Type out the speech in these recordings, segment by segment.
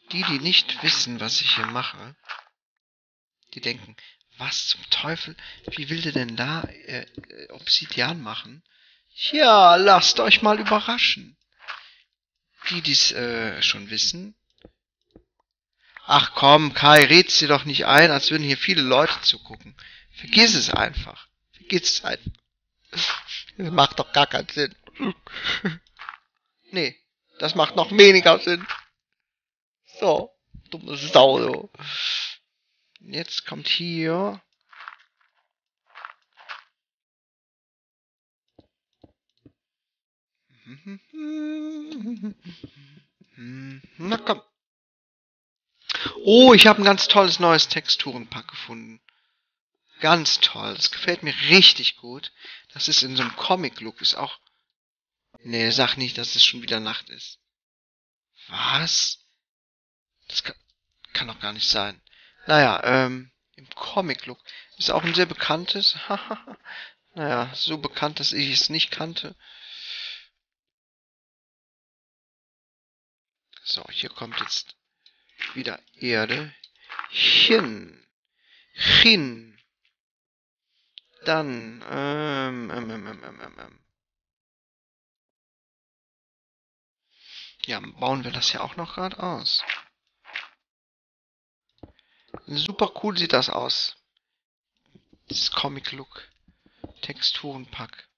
Die nicht wissen, was ich hier mache, die denken, was zum Teufel? Wie will der denn da Obsidian machen? Ja, lasst euch mal überraschen. Die dies schon wissen. Ach komm, Kai, red's dir doch nicht ein, als würden hier viele Leute zugucken. Vergiss es einfach. Vergiss es einfach. Das macht doch gar keinen Sinn. Nee, das macht noch weniger Sinn. So, dumme Sau, so. Jetzt kommt hier. Na komm. Oh, ich habe ein ganz tolles neues Texturenpack gefunden. Ganz toll. Das gefällt mir richtig gut. Das ist in so einem Comic-Look. Ist auch. Nee, sag nicht, dass es schon wieder Nacht ist. Was? Das kann doch gar nicht sein. Naja, im Comic-Look. Ist auch ein sehr bekanntes. Naja, so bekannt, dass ich es nicht kannte. So, hier kommt jetzt wieder Erde. Hin. Hin. Dann, ja, bauen wir das ja auch noch gerade aus. Super cool sieht das aus. Dieses Comic-Look. Texturenpack.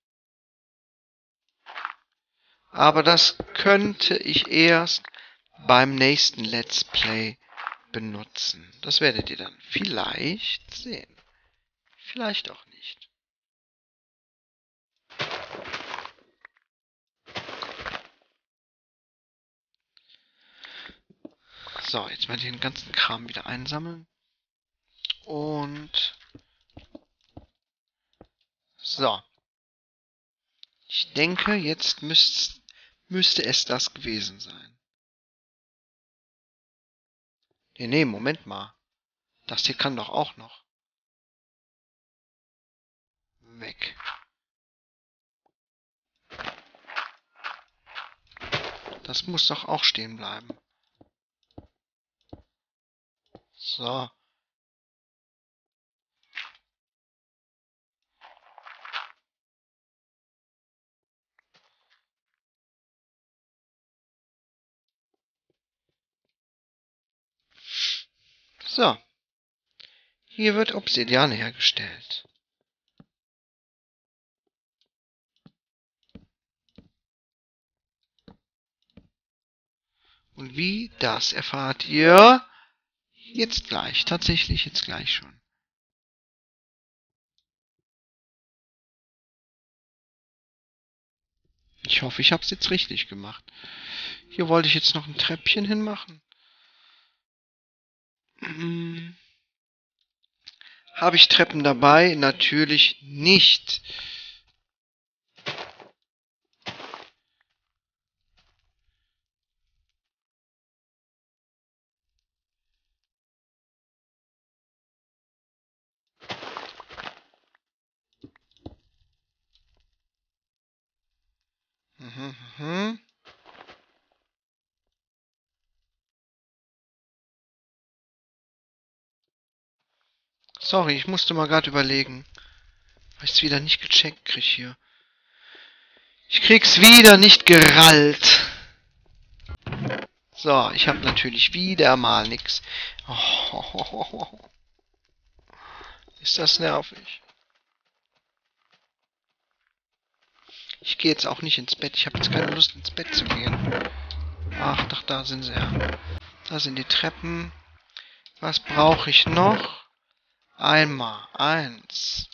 Aber das könnte ich erst beim nächsten Let's Play benutzen. Das werdet ihr dann vielleicht sehen. Vielleicht auch nicht. So, jetzt mal den ganzen Kram wieder einsammeln. Und so. Ich denke, jetzt müsste es das gewesen sein. Nee, Moment mal. Das hier kann doch auch noch weg. Das muss doch auch stehen bleiben. So. So. Hier wird Obsidian hergestellt. Und wie, das erfahrt ihr jetzt gleich. Tatsächlich jetzt gleich schon. Ich hoffe, ich habe es jetzt richtig gemacht. Hier wollte ich jetzt noch ein Treppchen hinmachen. Habe ich Treppen dabei? Natürlich nicht. Mhm, mhm. Sorry, ich musste mal gerade überlegen. Weil ich es wieder nicht gecheckt krieg hier. Ich krieg's wieder nicht gerallt. So, ich habe natürlich wieder mal nix. Oh, ist das nervig. Ich gehe jetzt auch nicht ins Bett. Ich habe jetzt keine Lust ins Bett zu gehen. Ach, doch, da sind sie ja. Da sind die Treppen. Was brauche ich noch? Einmal eins.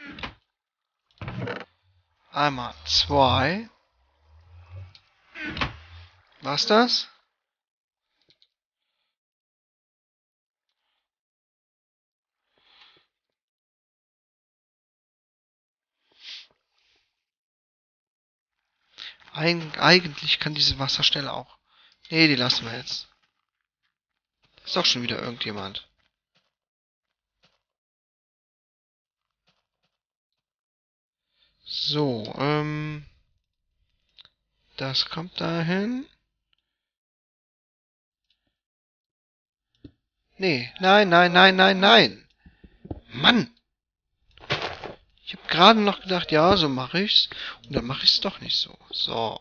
Einmal zwei. Was das? Eigentlich kann diese Wasserstelle auch. Nee, die lassen wir jetzt. Ist doch schon wieder irgendjemand. So, das kommt dahin. Nee, nein, nein, nein, nein, nein. Mann! Ich habe gerade noch gedacht, ja, so mache ich's. Und dann mache ich's doch nicht so. So.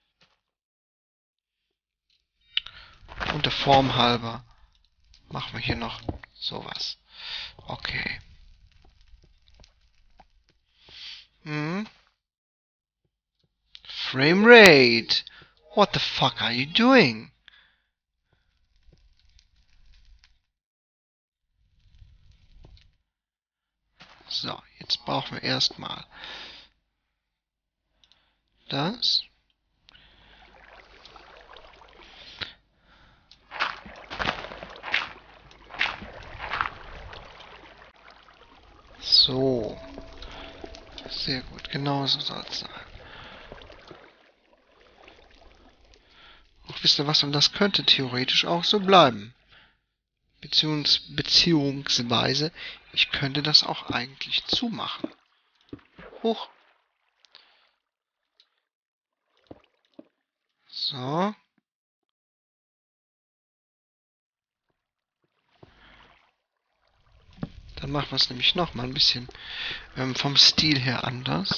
Und der Form halber machen wir hier noch sowas. Okay. Hm. Frame rate. What the fuck are you doing? So, jetzt brauchen wir erstmal das. So. Sehr gut, genauso soll es sein. Ach, wisst ihr was? Und das könnte theoretisch auch so bleiben. Beziehungsweise, ich könnte das auch eigentlich zumachen. Hoch. So. Dann machen wir es nämlich noch mal ein bisschen vom Stil her anders.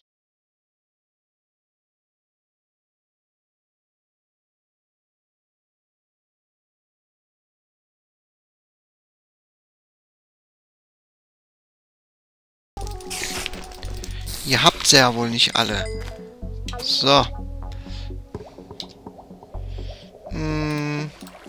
Ihr habt's ja wohl nicht alle. So. Hm.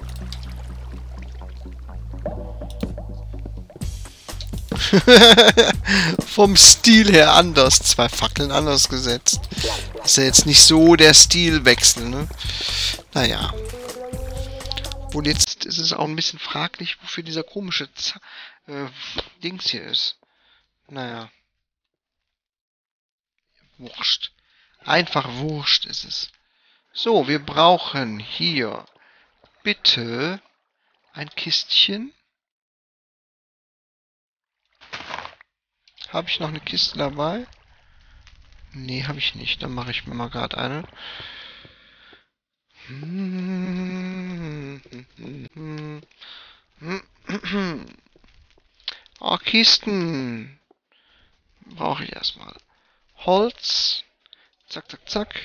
Vom Stil her anders. 2 Fackeln anders gesetzt. Ist ja jetzt nicht so der Stilwechsel, ne? Naja. Wohl jetzt ist es auch ein bisschen fraglich, wofür dieser komische Dings hier ist. Naja. Wurscht. Einfach wurscht ist es. So, wir brauchen hier bitte ein Kistchen. Habe ich noch eine Kiste dabei? Nee, habe ich nicht. Dann mache ich mir mal gerade eine. Oh, Kisten. Brauche ich erstmal. Holz. Zack, zack, zack.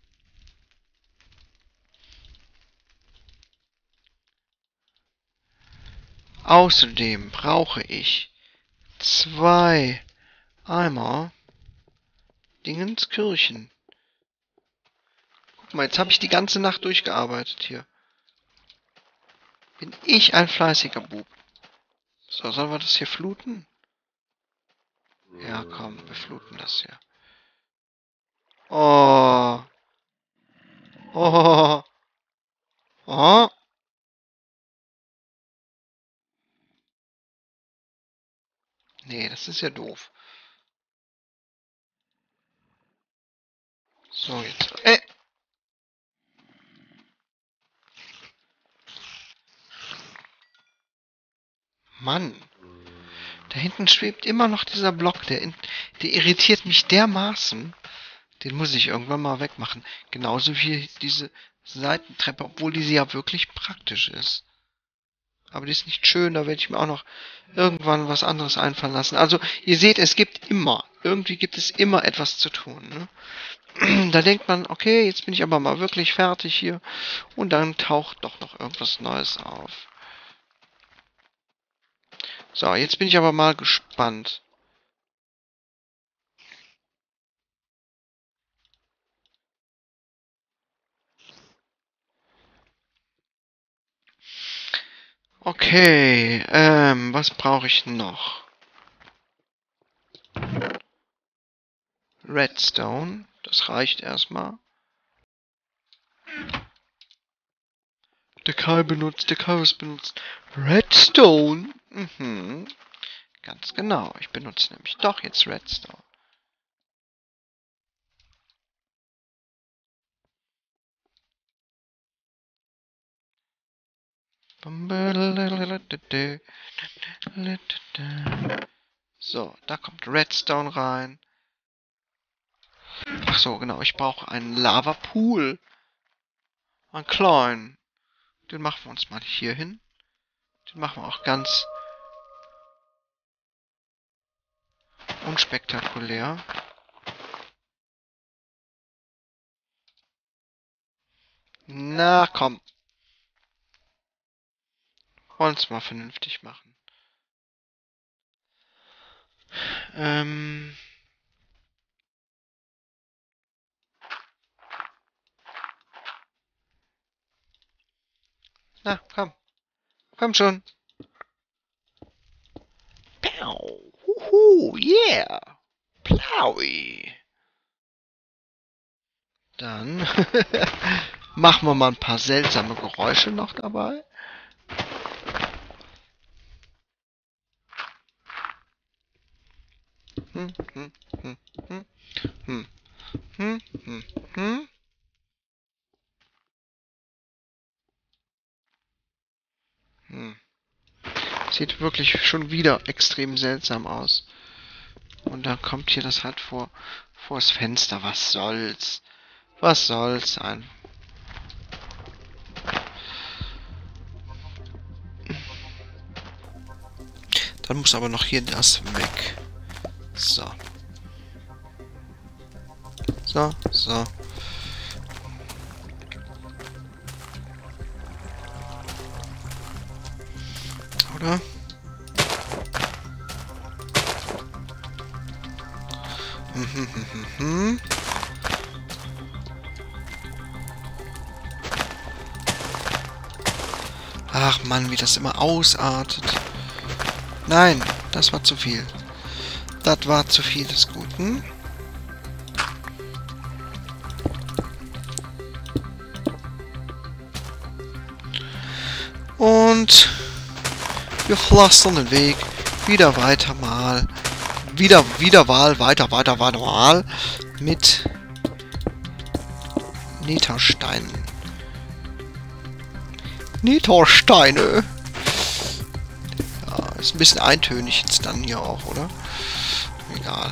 Außerdem brauche ich 2 Eimer Dingenskirchen. Guck mal, jetzt habe ich die ganze Nacht durchgearbeitet hier. Bin ich ein fleißiger Bub. So, sollen wir das hier fluten? Ja, komm, wir fluten das hier. Oh. Oh. Oh. Nee, das ist ja doof. So, jetzt. Mann. Da hinten schwebt immer noch dieser Block. Der irritiert mich dermaßen. Den muss ich irgendwann mal wegmachen. Genauso wie diese Seitentreppe, obwohl diese ja wirklich praktisch ist. Aber die ist nicht schön, da werde ich mir auch noch irgendwann was anderes einfallen lassen. Also, ihr seht, irgendwie gibt es immer etwas zu tun. Ne? Da denkt man, okay, jetzt bin ich aber mal wirklich fertig hier. Und dann taucht doch noch irgendwas Neues auf. So, jetzt bin ich aber mal gespannt. Okay, was brauche ich noch? Redstone, das reicht erstmal. Der Kai was benutzt Redstone. Mhm. Ganz genau, ich benutze nämlich doch jetzt Redstone. So, da kommt Redstone rein. Ach so, genau, ich brauche einen Lava-Pool. Einen kleinen. Den machen wir uns mal hier hin. Den machen wir auch ganz unspektakulär. Na, komm. Wollen es mal vernünftig machen. Na, komm. Komm schon. Pow. Huhu, yeah. Plowy. Dann machen wir mal ein paar seltsame Geräusche noch dabei. Sieht wirklich schon wieder extrem seltsam aus. Und dann kommt hier das halt vors Fenster. Was soll's? Was soll's sein? Dann muss aber noch hier das weg. So. So, so. Oder? Ach Mann, wie das immer ausartet. Nein, das war zu viel. Das war zu viel des Guten. Und wir pflastern den Weg wieder weiter mal. Wieder weiter mal mit Nethersteinen. Nethersteine. Ja, ist ein bisschen eintönig jetzt dann hier auch, oder? Egal.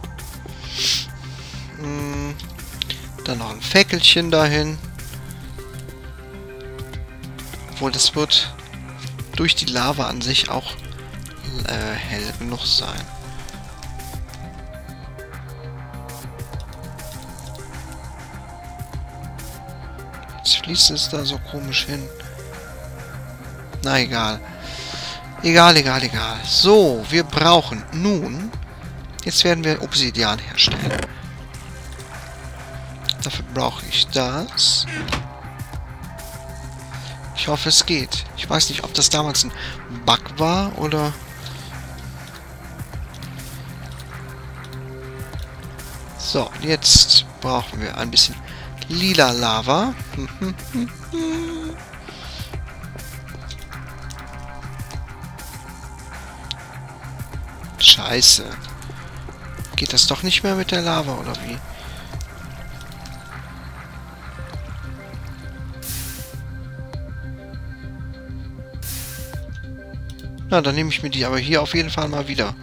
Dann noch ein Fäckelchen dahin. Obwohl, das wird durch die Lava an sich auch hell genug sein. Jetzt fließt es da so komisch hin. Na egal. Egal. So, wir brauchen nun... Jetzt werden wir Obsidian herstellen. Dafür brauche ich das. Ich hoffe, es geht. Ich weiß nicht, ob das damals ein Bug war oder... So, jetzt brauchen wir ein bisschen lila Lava. Scheiße. Geht das doch nicht mehr mit der Lava, oder wie? Na, dann nehme ich mir die aber hier auf jeden Fall mal wieder.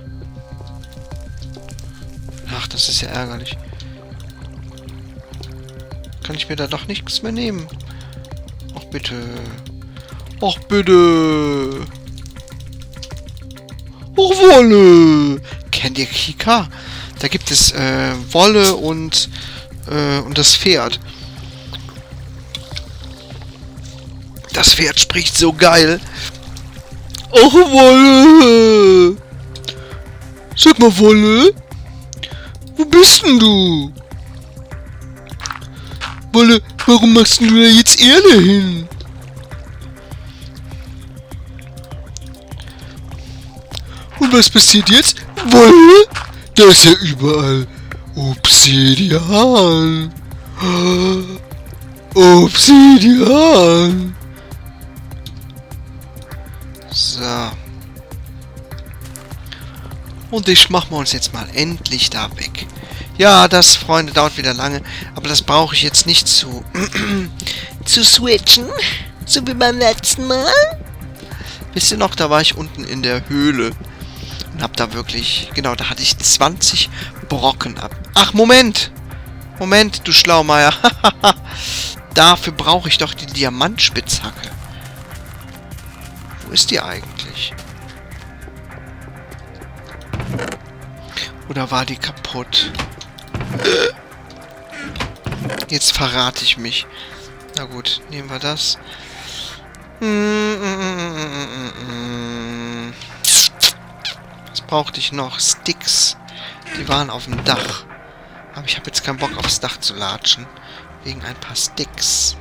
Ach, das ist ja ärgerlich. Kann ich mir da doch nichts mehr nehmen? Ach, bitte. Ach, bitte. Ach, Wolle. Kennt ihr Kika? Da gibt es Wolle und das Pferd. Das Pferd spricht so geil. Ach, Wolle. Sag mal, Wolle. Wo bist denn du? Wolle, warum machst du da jetzt Erde hin? Und was passiert jetzt? Wolle? Da ist ja überall Obsidian. Obsidian. So. Und das machen wir uns jetzt mal endlich da weg. Ja, das, Freunde, dauert wieder lange. Aber das brauche ich jetzt nicht zu switchen. So wie beim letzten Mal. Wisst ihr noch, da war ich unten in der Höhle. Und hab da wirklich... Genau, da hatte ich 20 Brocken ab. Ach, Moment! Moment, du Schlaumeier. Dafür brauche ich doch die Diamantspitzhacke. Wo ist die eigentlich? Oder war die kaputt? Jetzt verrate ich mich. Na gut, nehmen wir das. Was brauchte ich noch? Sticks. Die waren auf dem Dach. Aber ich habe jetzt keinen Bock aufs Dach zu latschen. Wegen ein paar Sticks.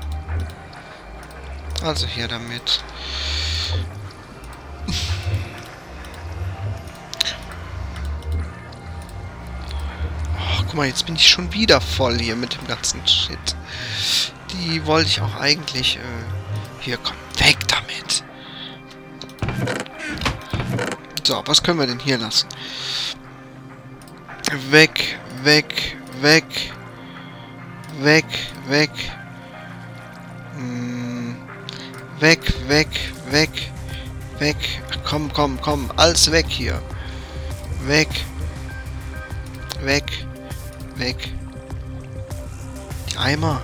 Also hier damit. Oh, guck mal, jetzt bin ich schon wieder voll hier mit dem ganzen Shit. Die wollte ich auch eigentlich... hier, komm, weg damit. So, was können wir denn hier lassen? Weg, weg, weg. Weg, weg. Weg, weg, weg. Weg. Komm, komm, komm. Alles weg hier. Weg. Weg. Weg. Die Eimer.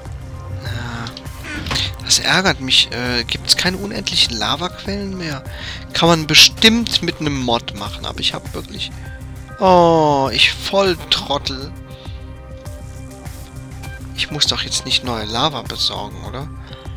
Das ärgert mich. Gibt es keine unendlichen Lavaquellen mehr? Kann man bestimmt mit einem Mod machen, aber ich habe wirklich... Oh, ich Volltrottel. Ich muss doch jetzt nicht neue Lava besorgen, oder?